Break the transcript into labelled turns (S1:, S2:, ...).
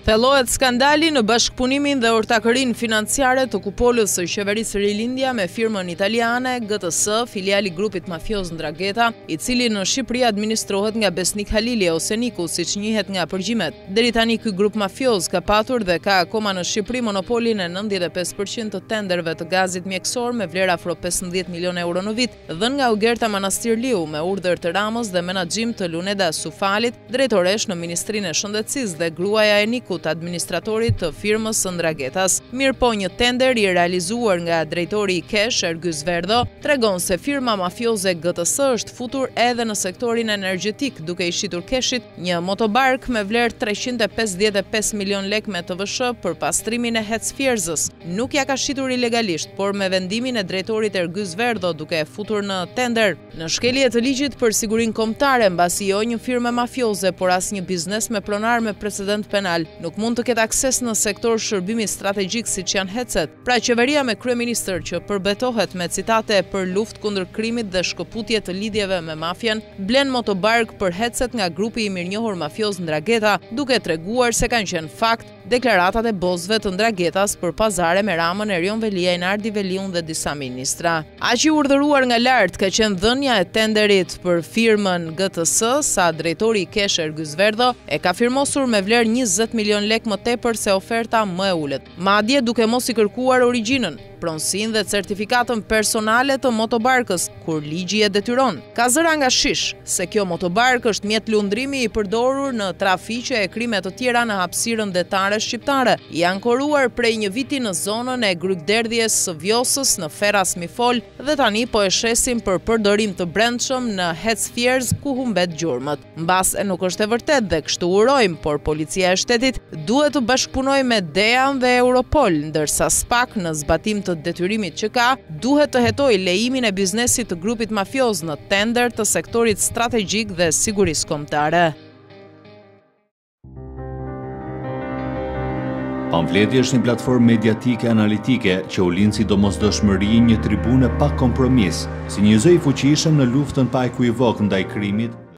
S1: Thellohet skandali në bashkëpunimin dhe ortakërinë financiare të kupolës së qeverisë Rilindja me firmën italiane GTS, filiali grupit mafioz Ndragheta, i cili në Shqipëri administrohet nga Besnik Halili ose Niku, siç njihet nga përgjimet. Deri tani ky grup mafioz ka patur dhe ka akoma në Shqipëri monopolin e 95% të tenderëve të gazit mjekësor me vlerë afro 15 milion euro në vit, dhënë nga Ugerta Manastirliu me urdhër të Ramës dhe menaxhim të Luneda Sufalit, drejtoresh në Ministrinë e Shëndetësisë dhe gruaja e Nikut, administratorit të firmës së Ndraghetas. Mirëpo një tender i realizuar nga drejtori i Kesh, Ergyz Verdho, tregon se firma mafioze GTS është futur edhe në sektorin energjetik, duke i shitur Keshit një motobark me vlerë 355 milion lek me TVSH për pastrimin e hecfjerzës. Nuk ja ka shitur ilegalisht, por me vendimin e drejtorit Ergyz Verdho duke e futur në tender. Në shkelje të ligjit për sigurinë kombëtare, mbasi jo një firmë mafioze, por as një biznes me pronar me precedent penal nuk mund të ketë akses në sektor shërbimi strategjik siç janë hecet. Pra qeveria me kryeministër që përbetohet me citate për luftë kundër krimit dhe shkëputje të lidhjeve me mafian, blen motobark për hecet nga grupi i mirënjohur mafioz Ndragheta, duke treguar se kanë qenë fakt deklaratat e bozëve të Ndraghetas për pazare me Ramën, Erion Velia, Enardi Veliun dhe disa ministra. Aq i urdhëruar nga lart ka qenë dhënia e tenderit për firmën GTS, sa drejtori i Kesh Ergyz Verdho e ka firmosur me vlerë 20 milion lek më tepër se oferta më e ulët. Madje duke mos i kërkuar origjinën, pronësinë dhe certifikatën personale të motobarkës, kur ligji e detyron. Ka zëra nga shish se kjo motobark është mjet lundrimi i përdorur në trafiqe e krime të tjera në hapësirën detare shqiptare, i ankoruar prej një viti në zonën e grykderdhjes së Vjosës në Ferras Mifol dhe tani po e shesim për përdorim të brendshëm në hecfjerz ku humbet gjurmët. Mbas e nuk është e vërtet dhe kështu urojmë, por policia e shtetit duhet të bashkëpunojë me DEAN dhe Europol, ndërsa SPAK në zbatim të detyrimit që ka, duhet të hetojë lejimin e biznesit të grupit mafioz në tender të sektorit strategjik dhe sigurisë kombëtare.
S2: Pamfleti është një platformë mediatike analitike që u lind si domosdoshmëri një tribune pa kompromis, si një zë i fuqishëm në luftën pa ekuivok ndaj krimit,